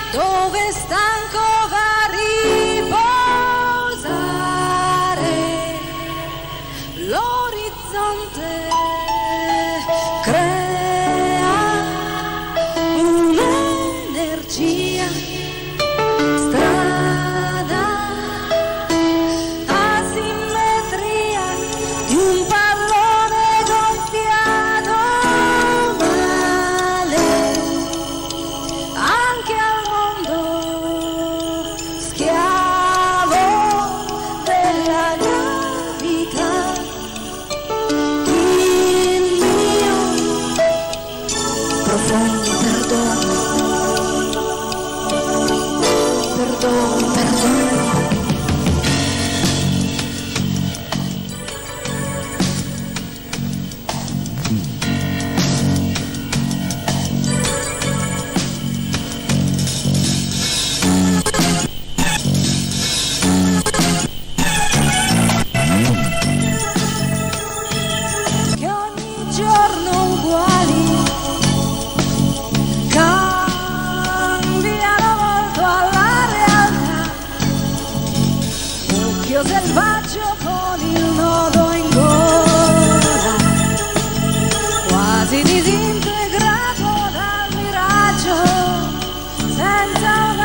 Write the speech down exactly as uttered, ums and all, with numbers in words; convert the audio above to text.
dove stanco va a riposare l'orizzonte, crea un'energia strana, asimmetria di un pallone gonfiato male anche al mondo, schiavo della gravità. Il mio profondo perdono, perdono, perdono. Che ogni giorno uguali cambiano molto alla realtà. Occhio selvaggio con il nodo in gola, quasi disintegrato dal miraggio, senza